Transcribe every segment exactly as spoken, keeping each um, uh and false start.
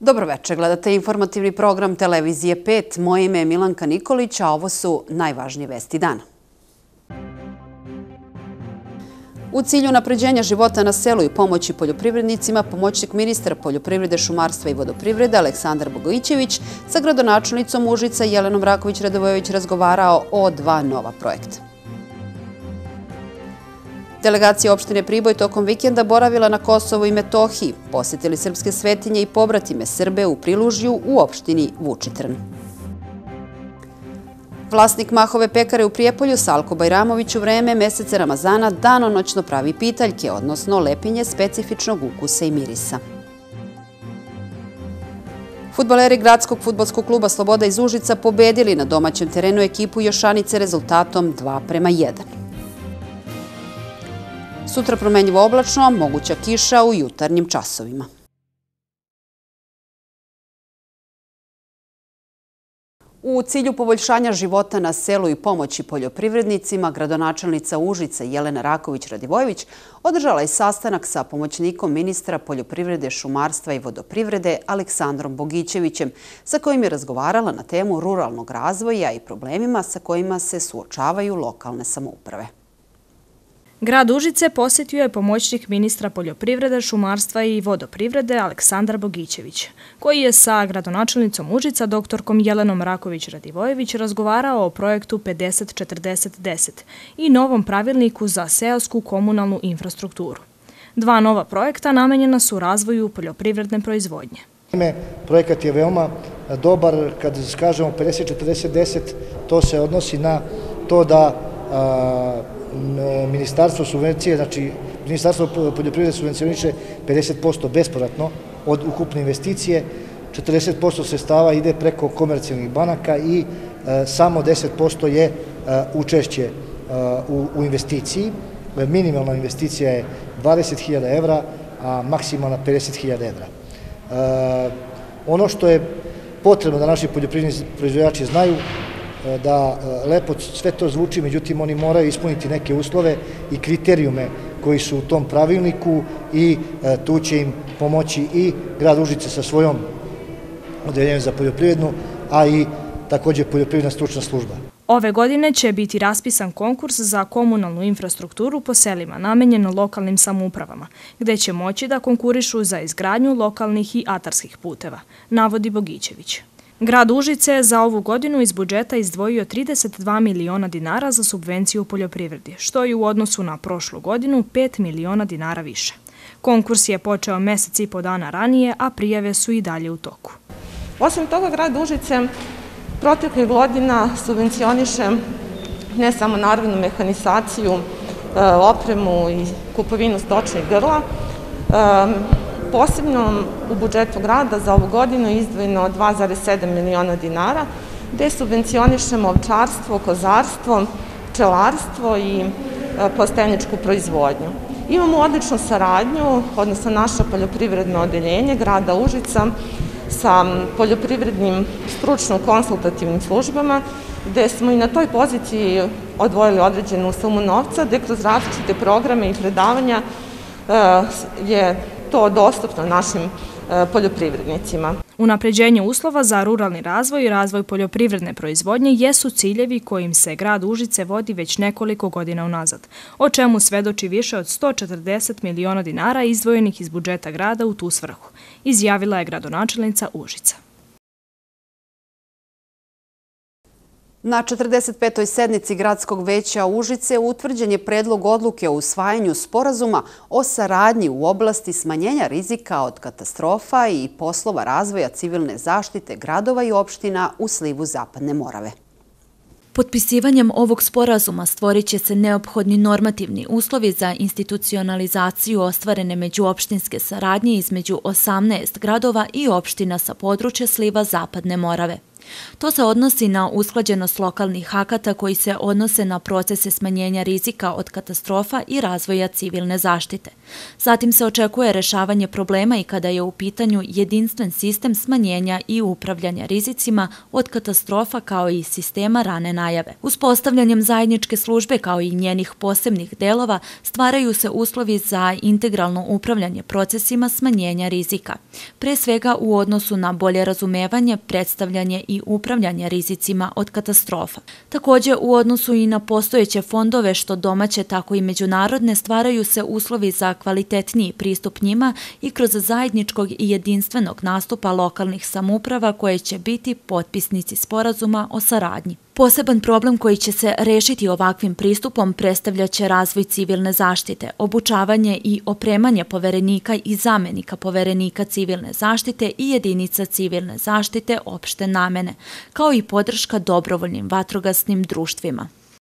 Dobroveče, gledate informativni program Televizije pet. Moje ime je Milanka Nikolić, a ovo su najvažnije vesti dana. U cilju napređenja života na selu i pomoći poljoprivrednicima, pomoćnik ministra poljoprivrede, šumarstva i vodoprivrede Aleksandar Bogićević sa gradonačelnicom Užica Jelenom Raković-Radivojević razgovarao o dva nova projekta. Delegacija opštine Priboj tokom vikenda boravila na Kosovu i Metohiji, posjetili srpske svetinje i pobratime Srbe u Prilužju u opštini Vučitrn. Vlasnik Mahove pekare u Prijepolju, Salko Bajramović, u vreme meseca Ramazana danonoćno pravi pitaljke, odnosno lepinje specifičnog ukusa i mirisa. Fudbaleri gradskog fudbalskog kluba Sloboda iz Užica pobedili na domaćem terenu ekipu Jošanice rezultatom dva prema jedan. Sutra promenljivo oblačno, moguća kiša u jutarnjim časovima. U cilju poboljšanja života na selu i pomoći poljoprivrednicima, gradonačelnica Užica Jelena Raković-Radivojević održala je sastanak sa pomoćnikom ministra poljoprivrede, šumarstva i vodoprivrede Aleksandrom Bogićevićem, sa kojim je razgovarala na temu ruralnog razvoja i problemima sa kojima se suočavaju lokalne samouprave. Grad Užice posjetio je pomoćnik ministra poljoprivrede, šumarstva i vodoprivrede Aleksandar Bogićević, koji je sa gradonačelnicom Užica doktorkom Jelenom Raković-Radivojević razgovarao o projektu pedeset četrdeset deset i novom pravilniku za seosku komunalnu infrastrukturu. Dva nova projekta namenjena su razvoju poljoprivredne proizvodnje. Projekat je veoma dobar. Kad kažemo pedeset četrdeset deset, to se odnosi na to da Ministarstvo subvencije, znači Ministarstvo poljoprivrede subvencioniše pedeset posto bespovratno od ukupne investicije, četrdeset posto sredstava ide preko komercijalnih banaka i samo deset posto je učešće u investiciji. Minimalna investicija je dvadeset hiljada evra, a maksimalna pedeset hiljada evra. Ono što je potrebno da naši poljoprivredni proizvođači znaju, da lepo sve to zvuči, međutim oni moraju ispuniti neke uslove i kriterijume koji su u tom pravilniku i tu će im pomoći i grad Užice sa svojom odeljenjem za poljoprivrednu, a i također poljoprivredna stručna služba. Ove godine će biti raspisan konkurs za komunalnu infrastrukturu po selima namenjen lokalnim samoupravama, gde će moći da konkurišu za izgradnju lokalnih i atarskih puteva, navodi Bogićević. Grad Užice je za ovu godinu iz budžeta izdvojio trideset dva miliona dinara za subvenciju u poljoprivredi, što je u odnosu na prošlu godinu pet miliona dinara više. Konkurs je počeo mesec i po dana ranije, a prijave su i dalje u toku. Osim toga, grad Užice proteklih godina subvencioniše ne samo naravno mehanizaciju, opremu i kupovinu stočnih grla. Posebno u budžetu grada za ovu godinu je izdvojeno dva zarez sedam miliona dinara, gde subvencionišemo ovčarstvo, kozarstvo, pčelarstvo i plasteničku proizvodnju. Imamo odličnu saradnju, odnosno naša poljoprivredno odeljenje grada Užica sa poljoprivrednim stručno-konsultativnim službama, gde smo i na toj poziciji odvojili određenu sumu novca, gde kroz različite programe i predavanja je to dostupno našim poljoprivrednicima. Unapređenje uslova za ruralni razvoj i razvoj poljoprivredne proizvodnje jesu ciljevi kojim se grad Užice vodi već nekoliko godina unazad, o čemu svedoči više od sto četrdeset miliona dinara izdvojenih iz budžeta grada u tu svrhu, izjavila je gradonačelnica Užica. Na četrdeset petoj sednici Gradskog veća Užice utvrđen je predlog odluke o usvajanju sporazuma o saradnji u oblasti smanjenja rizika od katastrofa i poslova razvoja civilne zaštite gradova i opština u slivu Zapadne Morave. Potpisivanjem ovog sporazuma stvorit će se neophodni normativni uslovi za institucionalizaciju ostvarene međuopštinske saradnje između osamnaest gradova i opština sa područja sliva Zapadne Morave. To se odnosi na usklađenost lokalnih akata koji se odnose na procese smanjenja rizika od katastrofa i razvoja civilne zaštite. Zatim se očekuje rešavanje problema i kada je u pitanju jedinstven sistem smanjenja i upravljanja rizicima od katastrofa kao i sistema rane najave. Uspostavljanjem zajedničke službe kao i njenih posebnih delova stvaraju se uslovi za integralno upravljanje procesima smanjenja rizika, pre svega u odnosu na bolje razumevanje, predstavljanje i upravljanje rizicima od katastrofa. Također, u odnosu i na postojeće fondove, što domaće, tako i međunarodne, stvaraju se uslovi za kvalitetniji pristup njima i kroz zajedničkog i jedinstvenog nastupa lokalnih samouprava koje će biti potpisnici sporazuma o saradnji. Poseban problem koji će se rešiti ovakvim pristupom predstavljaće razvoj civilne zaštite, obučavanje i opremanje poverenika i zamenika poverenika civilne zaštite i jedinica civilne zaštite opšte namene, kao i podrška dobrovoljnim vatrogasnim društvima.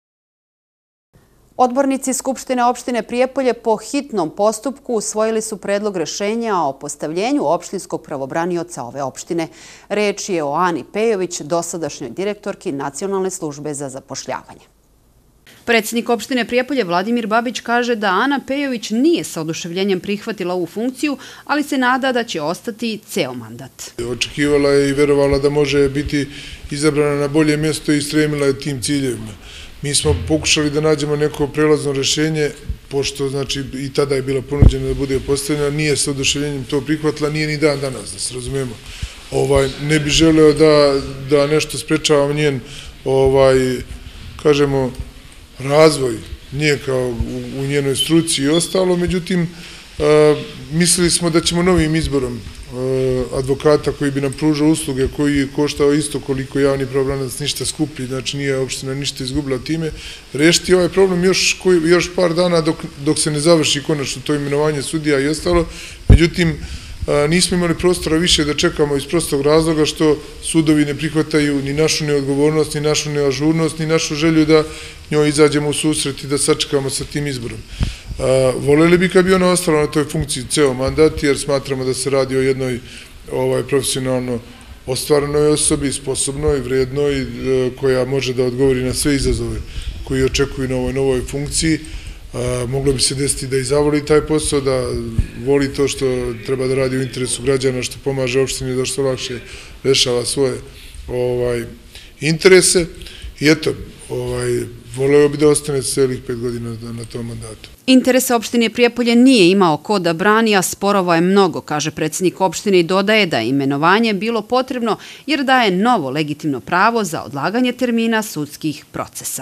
Odbornici Skupštine opštine Prijepolje po hitnom postupku usvojili su predlog rešenja o postavljenju opštinskog pravobranioca ove opštine. Reč je o Ani Pejović, dosadašnjoj direktorki Nacionalne službe za zapošljavanje. Predsjednik opštine Prijepolje Vladimir Babić kaže da Ana Pejović nije sa oduševljenjem prihvatila ovu funkciju, ali se nada da će ostati ceo mandat. Očekivala je i verovala da može biti izabrana na bolje mjesto i stremila je tim ciljevima. Mi smo pokušali da nađemo neko prelazno rešenje, pošto znači i tada je bila ponuđena da bude postavljena, nije sa oduševljenjem to prihvatila, nije ni dan danas, da se razumemo. Ovaj, ne bi želeo da, da nešto sprečava njen, ovaj, kažemo, razvoj, nije kao u, u njenoj struci i ostalo, međutim, a, mislili smo da ćemo novim izborom advokata koji bi nam pružao usluge, koji je koštao isto koliko javni pravobranilac, ništa skuplji, znači nije opština ništa izgubila time, rešiti ovaj problem još, koji, još par dana dok, dok se ne završi konačno to imenovanje sudija i ostalo. Međutim, nismo imali prostora više da čekamo iz prostog razloga što sudovi ne prihvataju ni našu neodgovornost, ni našu neažurnost, ni našu želju da njoj izađemo u susret i da sačekamo sa tim izborom. Voljeli bi kad bi ona ostala na toj funkciji ceo mandat, jer smatramo da se radi o jednoj ovaj, profesionalno ostvarenoj osobi, sposobnoj, vrednoj, koja može da odgovori na sve izazove koji očekuju na ovoj novoj funkciji. Moglo bi se desiti da i zavoli taj posao, da voli to što treba da radi u interesu građana, što pomaže opštini da što lakše rešava svoje ovaj, interese. I eto, ovaj, voleo bi da ostane celih pet godina na tom mandatu. Interese opštine Prijepolje nije imao ko da brani, a sporova je mnogo, kaže predsjednik opštine i dodaje da je imenovanje bilo potrebno jer daje novo legitimno pravo za odlaganje termina sudskih procesa.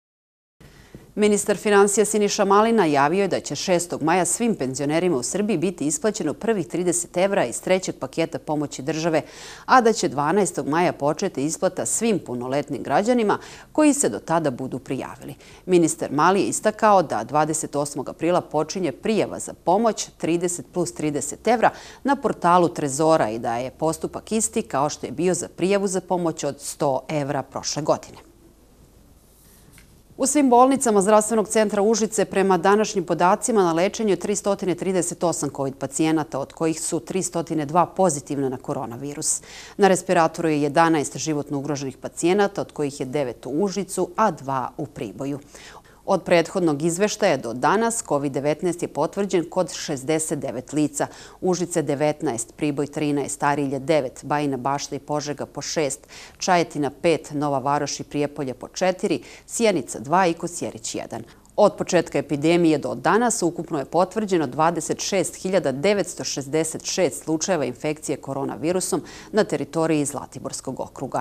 Ministar finansija Siniša Mali najavio je da će šestog maja svim penzionerima u Srbiji biti isplaćeno prvih trideset evra iz trećeg paketa pomoći države, a da će dvanaestog maja početi isplata svim punoletnim građanima koji se do tada budu prijavili. Ministar Mali je istakao da dvadeset osmog aprila počinje prijava za pomoć trideset plus trideset evra na portalu Trezora i da je postupak isti kao što je bio za prijavu za pomoć od sto evra prošle godine. U svim bolnicama Zdravstvenog centra Užice prema današnjim podacima na lečenju je tristo trideset osam kovid pacijenata, od kojih su tristo dva pozitivna na koronavirus. Na respiratoru je jedanaest životno ugroženih pacijenata, od kojih je devet u Užicu, a dva u Priboju. Od prethodnog izveštaja do danas kovid devetnaest je potvrđen kod šezdeset devet lica. Užice devetnaest, Priboj trinaest, Arilje devet, Bajina Bašta i Požega po šest, Čajetina pet, Nova Varoš i Prijepolje po četiri, Sjenica dva i Kosjerić jedan. Od početka epidemije do danas ukupno je potvrđeno dvadeset šest hiljada devetsto šezdeset šest slučajeva infekcije koronavirusom na teritoriji Zlatiborskog okruga.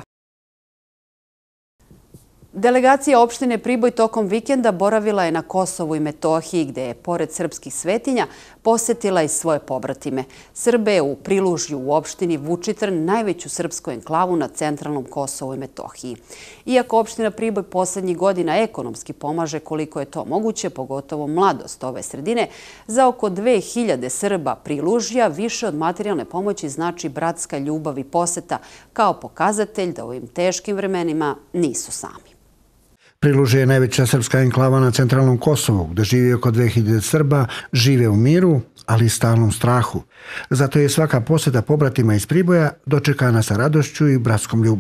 Delegacija opštine Priboj tokom vikenda boravila je na Kosovu i Metohiji, gde je, pored srpskih svetinja, posetila i svoje pobratime. Srbe u Prilužju u opštini Vučitrn, najveću srpsku enklavu na centralnom Kosovu i Metohiji. Iako opština Priboj poslednjih godina ekonomski pomaže koliko je to moguće, pogotovo mladost ove sredine, za oko dve hiljade Srba Prilužja više od materijalne pomoći znači bratska ljubav i poseta, kao pokazatelj da u ovim teškim vremenima nisu sami. Prilužje je najveća srpska enklava na centralnom Kosovu, gde živi oko dve hiljade Srba, žive u miru, ali i stalnom strahu. Zato je svaka poseta pobratima iz Priboja dočekana sa radošću i bratskom ljubavlju.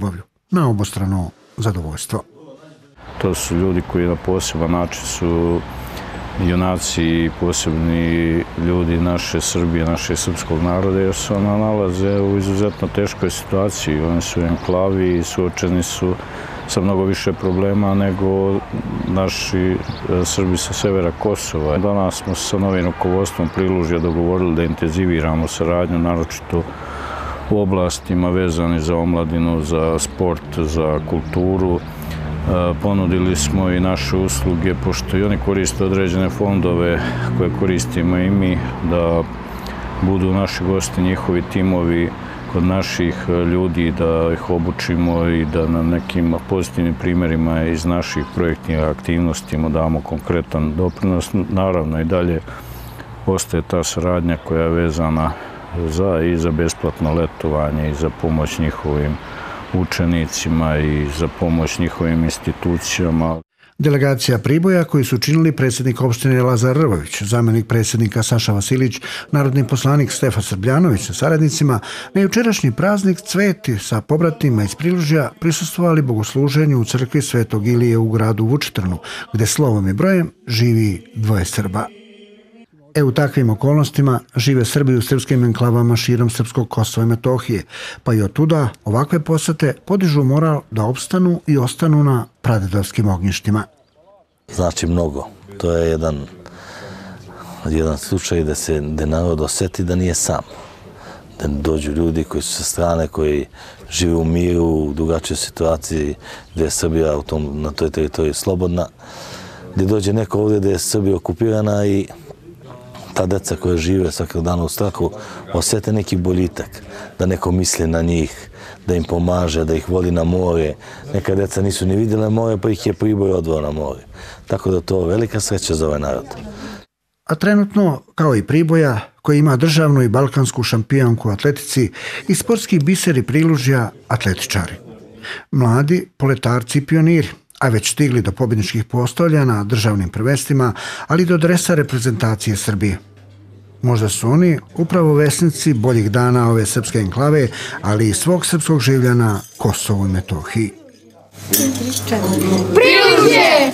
na obostrano zadovoljstvo. To su ljudi koji na poseban način su junaci i posebni ljudi naše Srbije, naše srpskog naroda, jer se ona nalaze u izuzetno teškoj situaciji. Oni su u enklavi i suočeni su sa mnogo više problema nego naši Srbi sa severa Kosova. Danas smo sa novim rukovodstvom Prilužja dogovorili da intenziviramo saradnju, naročito u oblastima vezani za omladinu, za sport, za kulturu. Ponudili smo i naše usluge, pošto i oni koriste određene fondove koje koristimo i mi, da budu naši gosti, njihovi timovi kod naših ljudi, da ih obučimo i da na nekim pozitivnim primjerima iz naših projektnih aktivnosti damo konkretan doprinos. Naravno i dalje ostaje ta saradnja koja je vezana za, i za besplatno letovanje i za pomoć njihovim učenicima i za pomoć njihovim institucijama. Delegacija Priboja koju su činili predsjednik opštine Lazar Rvović, zamjenik predsjednika Saša Vasilić, narodni poslanik Stefan Srbljanović sa saradnicima, na jučerašnji praznik Cveti sa pobratima iz Prilužja prisustvovali bogosluženju u crkvi Svetog Ilije u gradu Vučitrnu, gde slovom i brojem živi dvoje Srba. E u takvim okolnostima žive Srbi u srpskim enklavama širom srpskog Kosova i Metohije, pa i od tuda ovakve posete podižu moral da opstanu i ostanu na pradedovskim ognjištima. Znači mnogo. To je jedan, jedan slučaj da se da narod osjeti da nije sam. Da dođu ljudi koji su sa strane, koji žive u miru, u drugačijoj situaciji, gdje je Srbija u tom, na toj teritoriji slobodna, gdje dođe neko ovdje gdje je Srbija okupirana i ta deca koja žive svakog dana u strahu osjete neki boljitak, da neko misli na njih, da im pomaže, da ih voli na more. Neka deca nisu ni vidjela more, pa ih je Priboj odveo na more. Tako da to je velika sreća za ovaj narod. A trenutno, kao i Priboja, koji ima državnu i balkansku šampionku u atletici i sportski biseri Prilužja, atletičari. Mladi, poletarci i pioniri, a već stigli do pobjedničkih postolja na državnim prvenstvima, ali do dresa reprezentacije Srbije. Možda su oni upravo vesnici boljih dana ove srpske enklave, ali i svog srpskog življa na Kosovu i Metohiji. Prilužje!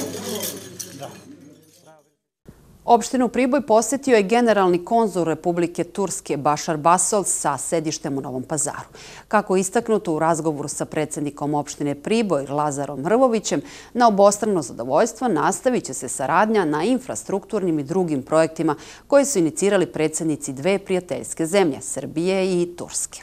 Opštinu Priboj posjetio je generalni konzul Republike Turske Bašar Basol sa sedištem u Novom Pazaru. Kako je istaknuto u razgovoru sa predsjednikom opštine Priboj Lazarom Rvovićem, na obostrano zadovoljstvo nastavit će se saradnja na infrastrukturnim i drugim projektima koje su inicirali predsjednici dve prijateljske zemlje, Srbije i Turske.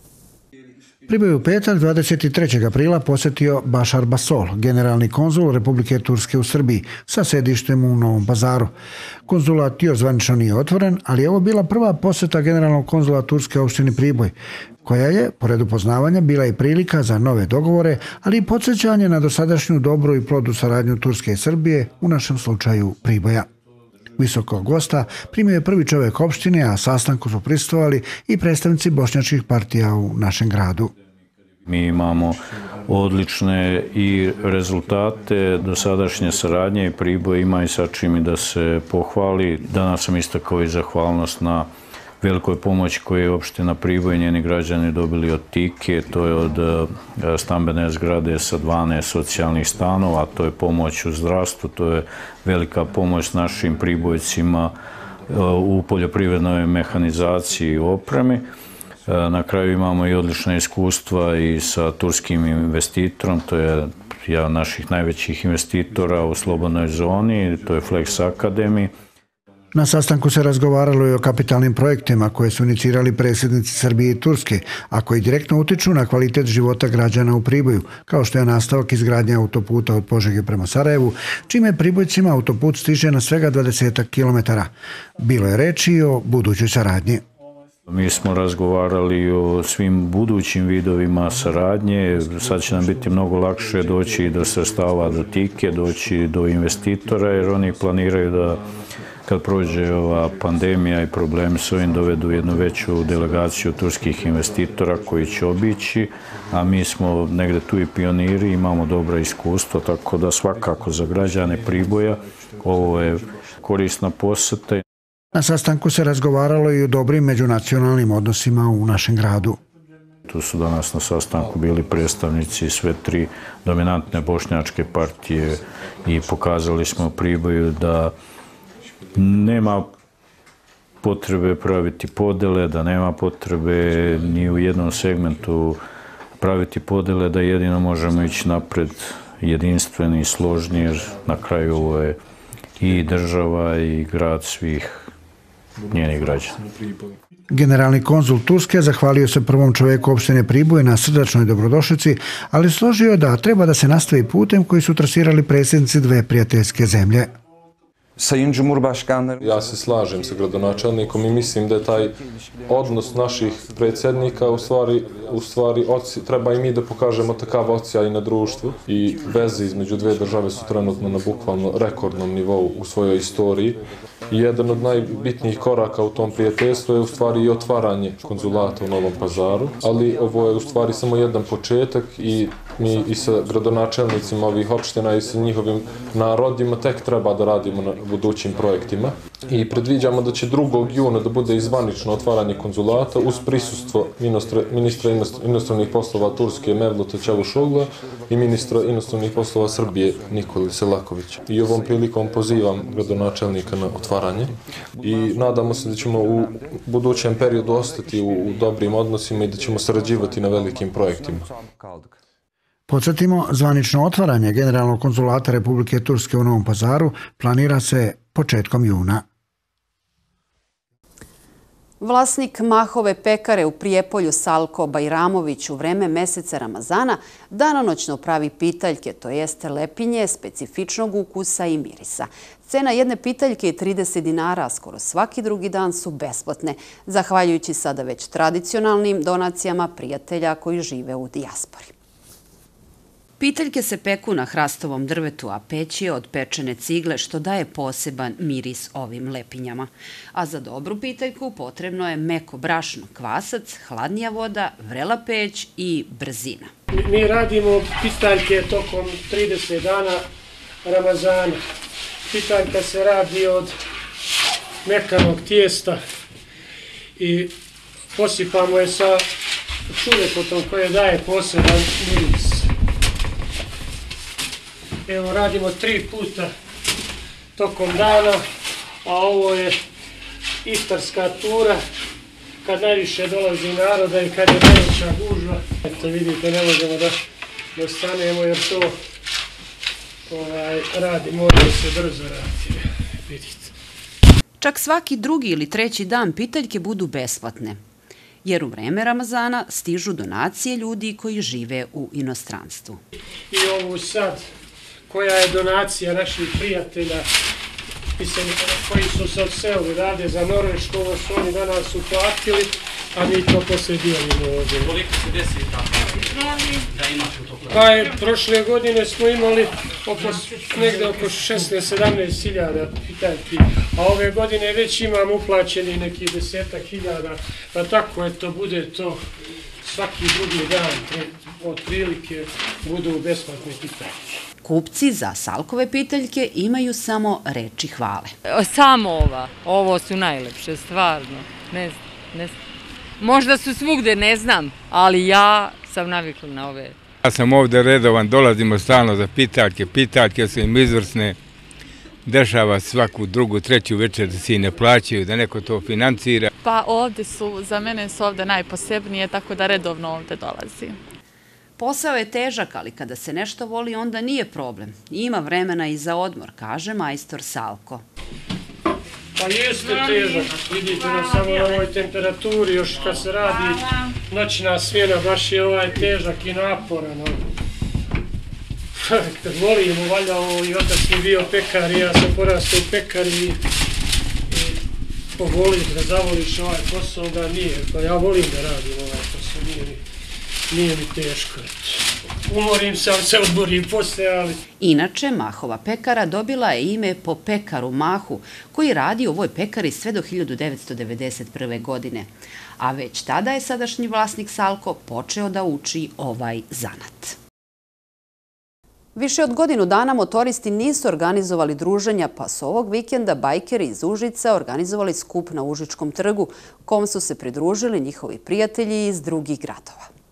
Priboj u petak dvadeset trećeg aprila posjetio Bašar Basol, generalni konzul Republike Turske u Srbiji, sa sedištem u Novom Pazaru. Konzulat još zvanično nije otvoren, ali je ovo bila prva posjeta generalnog konzula Turske opštini Priboj, koja je, pored upoznavanja, bila i prilika za nove dogovore, ali i podsjećanje na dosadašnju dobru i plodnu saradnju Turske i Srbije, u našem slučaju Priboja. Visokog gosta primio je prvi čovjek opštine, a sastanku su prisustvovali i predstavnici bošnjačkih partija u našem gradu. Mi imamo odlične i rezultate dosadašnje saradnje i Priboj ima i sa čim da se pohvali. Danas sam istakao i zahvalnost na velikoj pomoći koju je opština Priboj i njeni građani dobili od Tike. To je od stambene zgrade sa dvanaest socijalnih stanova, to je pomoć u zdravstvu, to je velika pomoć našim Pribojcima u poljoprivrednoj mehanizaciji i opremi. Na kraju imamo i odlična iskustva i sa turskim investitorom, to je jedan od naših najvećih investitora u slobodnoj zoni, to je Flex Academy. Na sastanku se razgovaralo i o kapitalnim projektima koje su inicirali predsjednici Srbije i Turske, a koji direktno utiču na kvalitet života građana u Priboju, kao što je nastavak izgradnje autoputa od Požege prema Sarajevu, čime Pribojcima autoput stiže na svega dvadeset kilometara. Bilo je reči i o budućoj saradnji. Mi smo razgovarali o svim budućim vidovima saradnje. Sad će nam biti mnogo lakše doći do sredstava, do Tike, doći do investitora, jer oni planiraju da kad prođe ova pandemija i problemi s ovim dovedu jednu veću delegaciju turskih investitora koji će obići, a mi smo negde tu i pioniri, imamo dobra iskustva, tako da svakako za građane Priboja ovo je korisna poseta. Na sastanku se razgovaralo i o dobrim međunacionalnim odnosima u našem gradu. Tu su danas na sastanku bili predstavnici sve tri dominantne bošnjačke partije i pokazali smo u Priboju da nema potrebe praviti podele, da nema potrebe ni u jednom segmentu praviti podele, da jedino možemo ići napred jedinstveni i složni, jer na kraju ovo je i država i grad svih njenih građana. Generalni konzul Turske zahvalio se prvom čoveku opštine Priboj na srdačnoj dobrodošlici, ali složio da treba da se nastavi putem koji su trasirali predsjednici dve prijateljske zemlje. Ja se slažem sa gradonačelnikom i mislim da je taj odnos naših predsjednika u stvari, u stvari treba i mi da pokažemo takav odsjaj na društvu i veze između dve države su trenutno na bukvalno rekordnom nivou u svojoj istoriji. I jedan od najbitnijih koraka u tom prijateljstvu je u stvari i otvaranje konzulata u Novom Pazaru, ali ovo je u stvari samo jedan početak i mi i sa gradonačelnicima ovih opština i sa njihovim narodima tek treba da radimo na budućim projektima. I predviđamo da će drugog juna da bude izvanično otvaranje konzulata uz prisustvo ministra inostranih poslova Turske Mevluta Čavuşoglu i ministra inostranih poslova Srbije Nikole Selakovića. I ovom prilikom pozivam gradonačelnika na otvaranje i nadamo se da ćemo u budućem periodu ostati u dobrim odnosima i da ćemo sarađivati na velikim projektima. Podsjetimo, zvanično otvaranje Generalnog konzulata Republike Turske u Novom Pazaru planira se početkom juna. Vlasnik Mahove pekare u Prijepolju Salko Bajramović u vreme meseca Ramazana danonoćno pravi pitaljke, to jeste lepinje specifičnog ukusa i mirisa. Cena jedne pitaljke je trideset dinara, a skoro svaki drugi dan su besplatne, zahvaljujući sada već tradicionalnim donacijama prijatelja koji žive u dijaspori. Pitaljke se peku na hrastovom drvetu, a peć je od pečene cigle, što daje poseban miris ovim lepinjama. A za dobru pitaljku potrebno je meko brašno, kvasac, hladnija voda, vrela peć i brzina. Mi radimo pitaljke tokom trideset dana Ramazana. Pitaljka se radi od mekanog tijesta i posipamo je sa čurepotom koje daje poseban miris. Evo, radimo tri puta tokom dana, a ovo je iftarska tura, kad najviše dolazi naroda i kad je najveća gužva. Eto, vidite, ne možemo da, da stanemo jer to ovaj, radi, mora se brzo raditi, vidite. Čak svaki drugi ili treći dan pitaljke budu besplatne, jer u vreme Ramazana stižu donacije ljudi koji žive u inostranstvu. I ovu sad, koja je donacija naših prijatelja koji su se odselili, rade za Norvešku, ovo su oni danas uplatili, a mi to posle dijelimo ovdje. Koliko se desi tako da imaš u toku? Pa je, prošle godine smo imali negde oko šesnaest sedamnaest hiljada pitaljki, a ove godine već imamo uplaćeni neki desetak hiljada, pa tako je to, bude to svaki drugi dan, od prilike budu besplatne pitaljke. Kupci za Salkove pitaljke imaju samo reči hvale. Samo ova, ovo su najlepše, stvarno. Ne znam, ne znam. Možda su svugde, ne znam, ali ja sam navikla na ove. Ja sam ovdje redovan, dolazimo stalno za pitaljke, pitaljke su im izvrsne. Dešava svaku drugu, treću večer da si ne plaćaju, da neko to financira. Pa ovdje su, za mene su ovdje najposebnije, tako da redovno ovdje dolazim. Posao je težak, ali kada se nešto voli, onda nije problem. Ima vremena i za odmor, kaže majstor Salko. Pa jeste težak, vidite na samo na ovoj temperaturi, još kad se radi noćna smjena, baš je ovaj težak i naporan. Kad volimo, valjda ovo i otac mi bio pekar i ja sam porastao u pekari i povoliš da zavoliš ovaj posao, da nije. Pa ja volim da radim ovaj posao, nije mi. Nije mi teško. Umorim se, ali se odmorim posle, ali... Inače, Mahova pekara dobila je ime po pekaru Mahu, koji radi u ovoj pekari sve do hiljadu devetsto devedeset prve. godine. A već tada je sadašnji vlasnik Salko počeo da uči ovaj zanat. Više od godinu dana motoristi nisu organizovali druženja, pa su ovog vikenda bajkeri iz Užica organizovali skup na Užičkom trgu, kom su se pridružili njihovi prijatelji iz drugih gradova.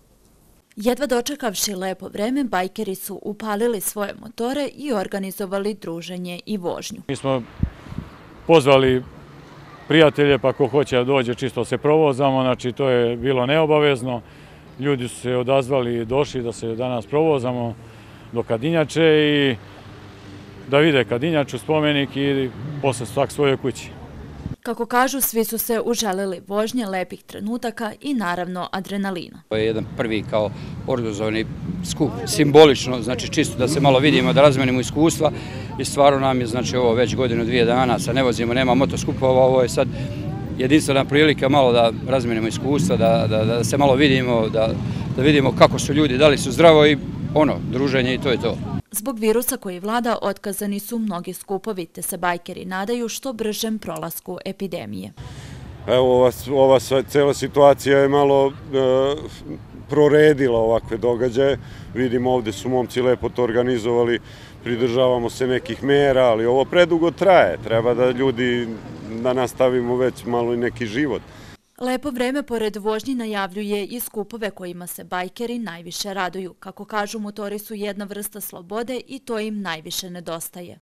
Jedva dočekavši lepo vreme, bajkeri su upalili svoje motore i organizovali druženje i vožnju. Mi smo pozvali prijatelje, pa ko hoće da dođe čisto se provozamo, znači to je bilo neobavezno. Ljudi su se odazvali i došli da se danas provozamo do Kadinjače i da vide Kadinjaču, spomenik i posle svak svojoj kući. Kako kažu, svi su se uželili vožnje, lepih trenutaka i naravno adrenalina. To je jedan prvi kao organizovani skup, simbolično, znači čisto da se malo vidimo, da razmenimo iskustva i stvarno nam je znači ovo već godinu, dvije dana, sad ne vozimo, nema motoskupova, ovo je sad jedinstvena prilika malo da razmenimo iskustva, da, da, da se malo vidimo, da, da vidimo kako su ljudi, da li su zdravo i ono, druženje i to je to. Zbog virusa koji vlada otkazani su mnogi skupovi, te se bajkeri nadaju što bržem prolasku epidemije. Evo, ova, ova cela situacija je malo e, proredila ovakve događaje. Vidimo, ovde su momci lepo to organizovali, pridržavamo se nekih mera, ali ovo predugo traje. Treba da ljudi, da nastavimo već malo i neki život. Lepo vreme pored vožnji najavljuje i skupove kojima se bajkeri najviše raduju. Kako kažu, motori su jedna vrsta slobode i to im najviše nedostaje.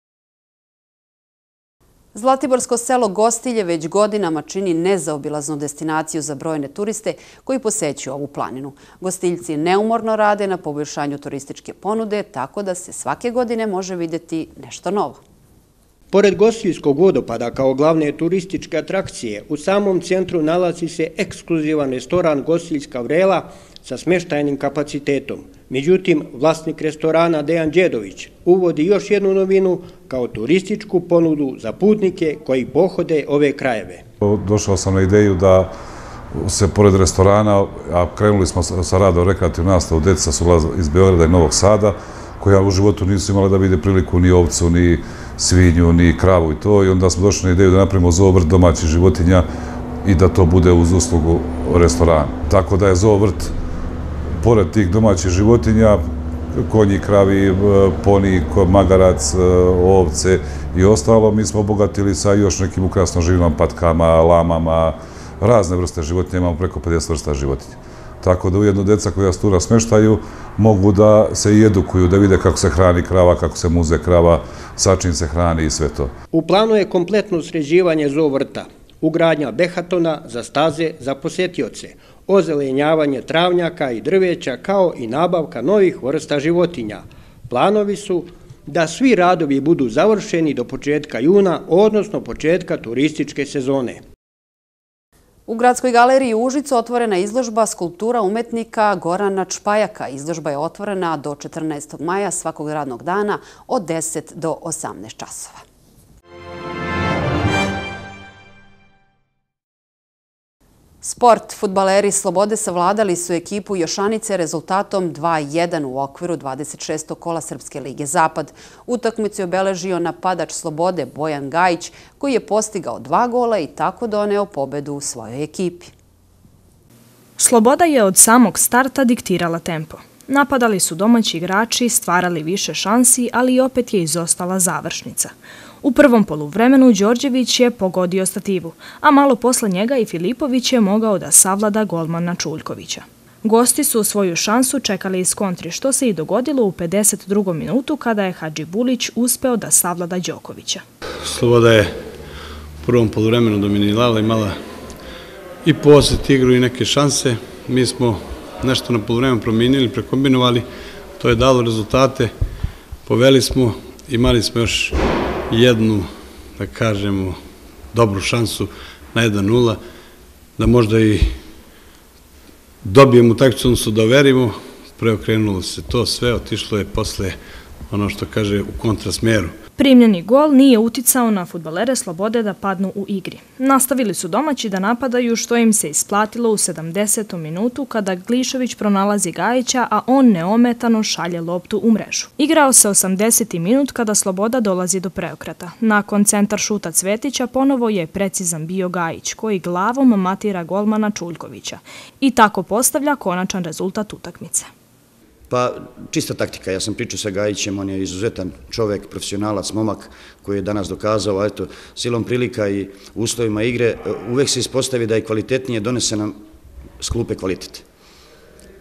Zlatiborsko selo Gostilje već godinama čini nezaobilaznu destinaciju za brojne turiste koji posećuju ovu planinu. Gostiljci neumorno rade na poboljšanju turističke ponude, tako da se svake godine može vidjeti nešto novo. Pored Gostiljskog vodopada kao glavne turističke atrakcije, u samom centru nalazi se ekskluzivan restoran Gostiljska vrela sa smještajnim kapacitetom. Međutim, vlasnik restorana Dejan Đedović uvodi još jednu novinu kao turističku ponudu za putnike koji pohode ove krajeve. Došao sam na ideju da se pored restorana, a krenuli smo sa radom rekreativnu nastavu, deca su iz Beograda i Novog Sada, koja u životu nisu imala da vide priliku ni ovcu, ni svinju, ni kravu i to. I onda smo došli na ideju da napravimo zoovrt domaćih životinja i da to bude uz uslugu restorana. Tako da je zoovrt, pored tih domaćih životinja, konji, kravi, poni, magarac, ovce i ostalo, mi smo obogatili sa još nekim ukrasno živim patkama, lamama, razne vrste životinja, imamo preko pedeset vrsta životinja. Tako da ujedno deca koja se tu na smeštaju mogu da se i edukuju, da vide kako se hrani krava, kako se muze krava, sa čim se hrani i sve to. U planu je kompletno sređivanje zoovrta, ugradnja behatona za staze za posetioce, ozelenjavanje travnjaka i drveća kao i nabavka novih vrsta životinja. Planovi su da svi radovi budu završeni do početka juna, odnosno početka turističke sezone. U Gradskoj galeriji u Užicu otvorena izložba skulptura umetnika Gorana Čpajaka. Izložba je otvorena do četrnaestog maja svakog radnog dana od deset do osamnaest časova. Sport. Fudbaleri Slobode savladali su ekipu Jošanice rezultatom dva jedan u okviru dvadeset šestog kola Srpske lige Zapad. Utakmicu je obeležio napadač Slobode Bojan Gajić, koji je postigao dva gola i tako doneo pobedu u svojoj ekipi. Sloboda je od samog starta diktirala tempo. Napadali su domaći igrači, stvarali više šansi, ali opet je izostala završnica. U prvom poluvremenu Đorđević je pogodio stativu, a malo posle njega i Filipović je mogao da savlada golmana Čuljkovića. Gosti su svoju šansu čekali iz kontri, što se i dogodilo u pedeset drugom minutu kada je Hadžibulić uspeo da savlada Đokovića. Sloboda je u prvom poluvremenu dominirala, imala i posjet igru i neke šanse. Mi smo nešto na poluvremenu promijenili, prekombinovali, to je dalo rezultate, poveli smo, imali smo još jednu, da kažemo, dobru šansu na jedan nula, da možda i dobijemo utakmicu, odnosno da overimo, preokrenulo se to sve, otišlo je posle ono što kaže u kontrasmeru. Primljeni gol nije uticao na fudbalere Slobode da padnu u igri. Nastavili su domaći da napadaju, što im se isplatilo u sedamdesetom minutu kada Glišović pronalazi Gajića, a on neometano šalje loptu u mrežu. Igrao se osamdeseti minut kada Sloboda dolazi do preokrata. Nakon centar šuta Cvetića ponovo je precizan bio Gajić, koji glavom matira golmana Čuljkovića i tako postavlja konačan rezultat utakmice. Pa, čista taktika. Ja sam pričao sa Gajićem, on je izuzetan čovek, profesionalac, momak koji je danas dokazao, a eto, silom prilika i uslovima igre, uvek se ispostavi da je kvalitetnije donese nam s klupe kvalitet.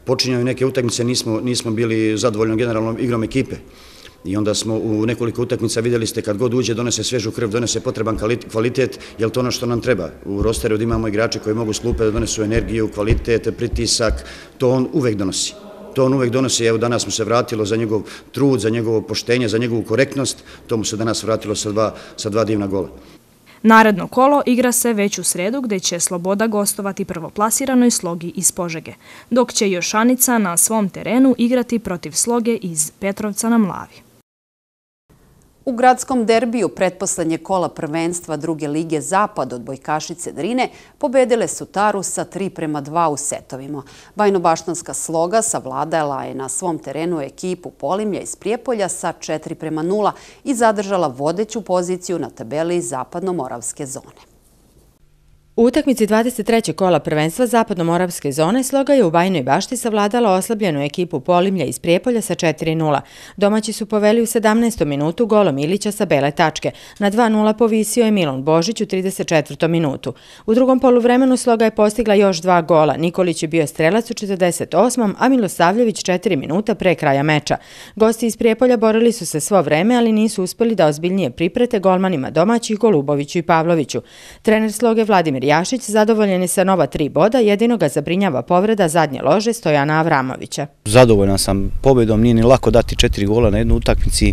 počinjaju neke utakmice, nismo bili zadovoljno generalnom igrom ekipe. I onda smo u nekoliko utakmica, vidjeli ste, kad god uđe, donese svežu krv, donese potreban kvalitet, je li to ono što nam treba? U rosteru da imamo igrače koji mogu s klupe da donesu energiju, kvalitet, pritisak, to on uvek donosi. To on uvek donosi, evo danas mu se vratilo za njegov trud, za njegovo poštenje, za njegovu korektnost, to mu se danas vratilo sa dva divna gola. Naredno kolo igra se već u sredu gde će Sloboda gostovati prvoplansiranoj Slogi iz Požege, dok će Jošanica na svom terenu igrati protiv Sloge iz Petrovca na Mlavi. U gradskom derbiju pretposlednje kola prvenstva druge lige Zapad odbojkašice Drine pobedile su Taru sa tri prema dva u setovima. Bajnobaštanska Sloga savladala je na svom terenu ekipu Polimlja iz Prijepolja sa četiri prema nula i zadržala vodeću poziciju na tabeli zapadno-moravske zone. U utakmici dvadeset trećeg kola prvenstva zapadno-moravske zone Sloga je u Bajnoj Bašti savladala oslabljenu ekipu Polimlja iz Prijepolja sa četiri nula. Domaći su poveli u sedamnaestom minutu golom Ilića sa bele tačke. Na dva nula povisio je Milon Božić u trideset četvrtom minutu. U drugom poluvremenu Sloga je postigla još dva gola. Nikolić je bio strelac u četrdeset osmom, a Milosavljević četiri minuta pre kraja meča. Gosti iz Prijepolja borili su se svo vreme, ali nisu uspeli da ozbiljnije priprete golmanima domaćih Goluboviću i Pavloviću. Trener Sloge Vladimir Jašić zadovoljen je sa nova tri boda, jedino ga zabrinjava povreda zadnje lože Stojana Avramovića. Zadovoljan sam pobjedom, nije ni lako dati četiri gola na jednu utakmici.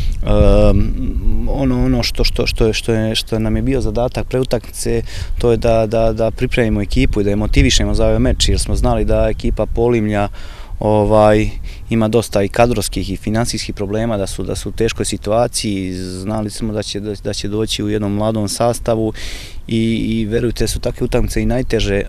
Ono što nam je bio zadatak pre utakmice, to je da pripremimo ekipu i da je motivišemo za ovaj meč, jer smo znali da ekipa Polimlja ima dosta i kadrovskih i finansijskih problema, da su u teškoj situaciji, znali smo da će doći u jednom mladom sastavu i verujte, su takve utakmice i najteže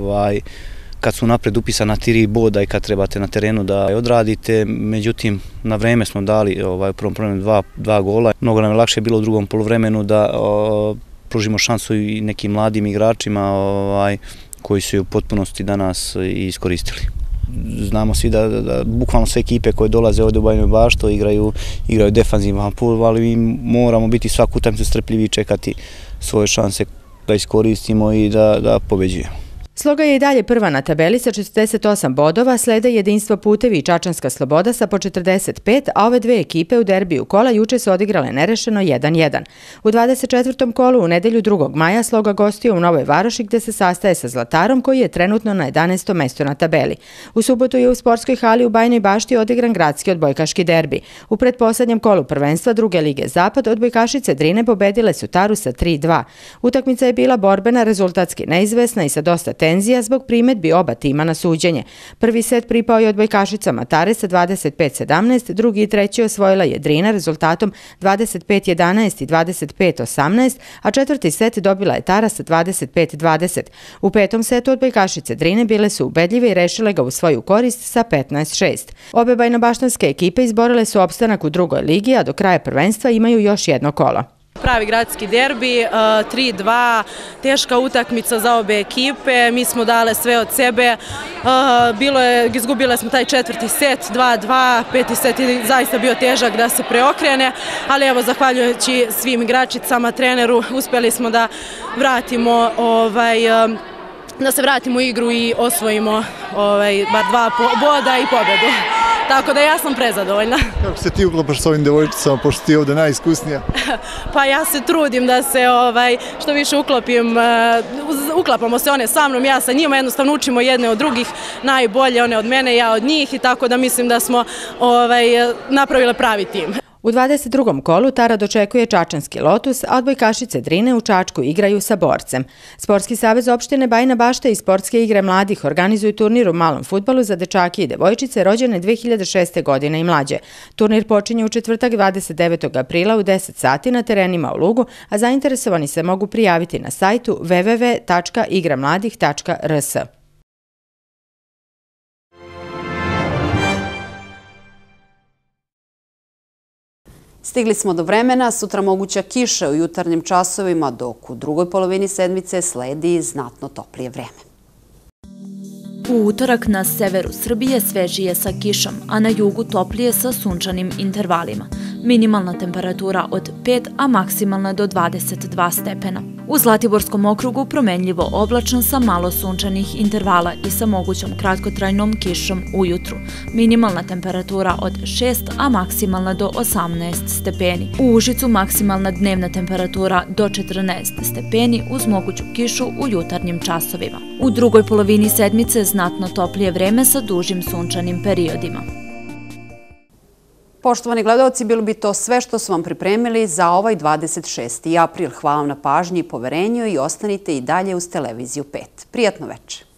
kad su napred upisana tri boda i kad trebate na terenu da odradite. Međutim, na vreme smo dali u prvom poluvremenu dva gola. Mnogo nam je lakše bilo u drugom poluvremenu da pružimo šansu i nekim mladim igračima koji su je u potpunosti danas iskoristili. Znamo svi da bukvalno sve ekipe koje dolaze ovdje u Bajnoj Bašti igraju defanzivan futbol, ali mi moramo biti svaku utakmicu strpljivi i čekati svoje šanse da iskoristimo i da pobeđujemo. Sloga je i dalje prva na tabeli sa četrdeset osam bodova, slede Jedinstvo Putevi i Čačanska Sloboda sa po četrdeset pet, a ove dve ekipe u derbiju kola juče su odigrale nerešeno jedan jedan. U dvadeset četvrtom kolu u nedelju drugog maja Sloga gostio u Novoj Varoši gde se sastaje sa Zlatarom koji je trenutno na jedanaestom mestu na tabeli. U subotu je u sportskoj hali u Bajnoj Bašti odigran gradski odbojkaški derbi. U pretposlednjem kolu prvenstva druge lige Zapad odbojkašice Drine pobedile su Taru sa tri dva. Utakmica je bila borbena, rezultatski neizvesna i sa dosta tenzija zbog primetbi oba tima na suđenje. Prvi set pripao je odbojkašicama Tare sa dvadeset pet sedamnaest, drugi i treći osvojila je Drina rezultatom dvadeset pet jedanaest i dvadeset pet osamnaest, a četvrti set dobila je Tara sa dvadeset pet dvadeset. U petom setu odbojkašice Drine bile su ubedljive i rešile ga u svoju korist sa petnaest šest. Obe bajnobaštanske ekipe izborile su opstanak u drugoj ligi, a do kraja prvenstva imaju još jedno kolo. Pravi gradski derbi, tri dva, teška utakmica za obe ekipe, mi smo dale sve od sebe, izgubile smo taj četvrti set, dva dva, peti set je zaista bio težak da se preokrene, ali evo, zahvaljujući svim igračicama, treneru, uspjeli smo da vratimo da se vratimo u igru i osvojimo bar dva boda i pobedu. Tako da ja sam prezadovoljna. Kako se ti uklapaš s ovim devojčicama, pošto ti je ovdje najiskusnija? Pa ja se trudim da se što više uklopim, uklapamo se one sa mnom, ja sa njima, jednostavno učimo jedne od drugih, najbolje one od mene, ja od njih i tako da mislim da smo napravile pravi tim. U dvadeset drugom kolu Tara dočekuje Čačanski Lotus, a odbojkašice Drine u Čačku igraju sa Borcem. Sportski savez opštine Bajna Bašta i sportske igre mladih organizuju turnir u malom fudbalu za dečake i devojčice rođene dve hiljade šeste. godine i mlađe. Turnir počinje u četvrtak dvadeset devetog aprila u deset sati na terenima u Lugu, a zainteresovani se mogu prijaviti na sajtu w w w tačka igra mladih tačka r s. Stigli smo do vremena, sutra moguća kiša u jutarnjim časovima, dok u drugoj polovini sedmice sledi znatno toplije vreme. U utorak na severu Srbije svežije sa kišom, a na jugu toplije sa sunčanim intervalima. Minimalna temperatura od pet, a maksimalna do dvadeset dva stepena. U Zlatiborskom okrugu promenljivo oblačno sa malo sunčanih intervala i sa mogućom kratkotrajnom kišom ujutru. Minimalna temperatura od šest, a maksimalna do osamnaest stepeni. U Užicu maksimalna dnevna temperatura do četrnaest stepeni uz moguću kišu u jutarnjim časovima. U drugoj polovini sedmice znatno toplije vreme sa dužim sunčanim periodima. Poštovani gledalci, bilo bi to sve što su vam pripremili za ovaj dvadeset šesti april. Hvala vam na pažnji i poverenju i ostanite i dalje uz televiziju pet. Prijatno večer.